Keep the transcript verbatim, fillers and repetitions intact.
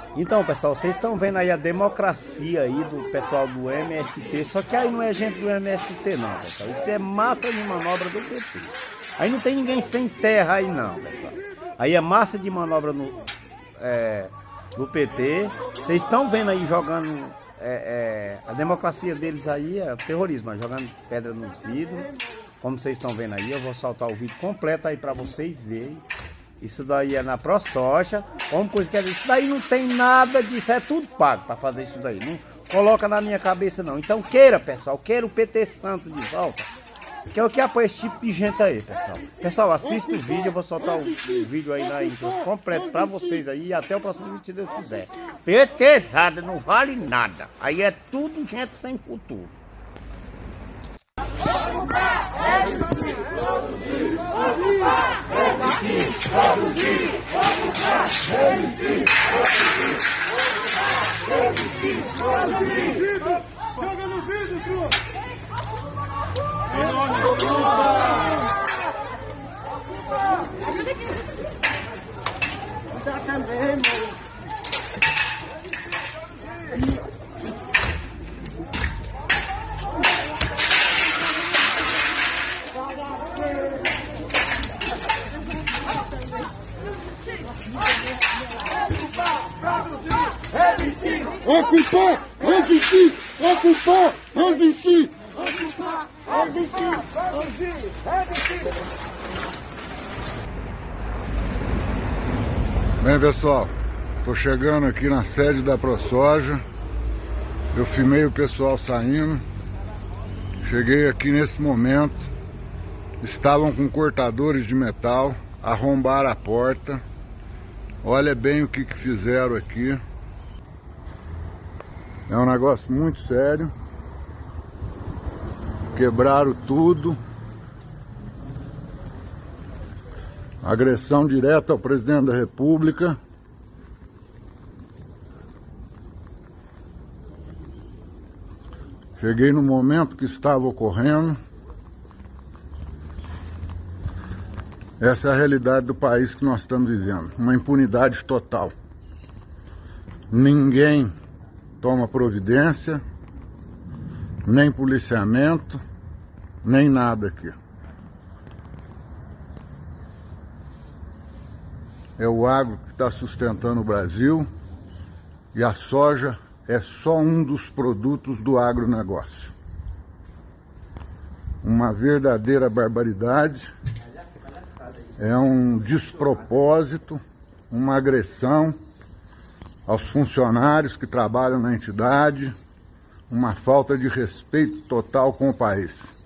Então, pessoal, vocês estão vendo aí a democracia aí do pessoal do M S T, só que aí não é gente do M S T não, pessoal. Isso é massa de manobra do P T. Aí não tem ninguém sem terra aí não, pessoal. Aí é massa de manobra no, é, do P T. Vocês estão vendo aí jogando é, é, a democracia deles aí é terrorismo, jogando pedra nos vidros. Como vocês estão vendo aí, eu vou soltar o vídeo completo aí para vocês verem. Isso daí é na ProSoja. Como coisa que é, isso daí não tem nada disso, é tudo pago para fazer isso daí. Não coloca na minha cabeça não. Então queira, pessoal, queira o P T Santo de volta. Que é o que apoia esse tipo de gente aí, pessoal. Pessoal, assista o vídeo, eu vou soltar o, o vídeo aí na intro completo para vocês aí e até o próximo vídeo, se Deus quiser. PTzada não vale nada. Aí é tudo gente sem futuro. Joga no vídeo, Cruz! Tá também, mano. Ocupar, resistir, ocupar, resistir. Ocupar, resistir, resistir. Bem, pessoal, tô chegando aqui na sede da ProSoja. Eu filmei o pessoal saindo. Cheguei aqui nesse momento. Estavam com cortadores de metal, arrombaram a porta. Olha bem o que, que fizeram aqui. É um negócio muito sério. Quebraram tudo. Agressão direta ao presidente da República. Cheguei no momento que estava ocorrendo. Essa é a realidade do país que nós estamos vivendo. Uma impunidade total. Ninguém toma providência, nem policiamento, nem nada aqui. É o agro que está sustentando o Brasil e a soja é só um dos produtos do agronegócio. Uma verdadeira barbaridade, é um despropósito, uma agressão aos funcionários que trabalham na entidade, uma falta de respeito total com o país.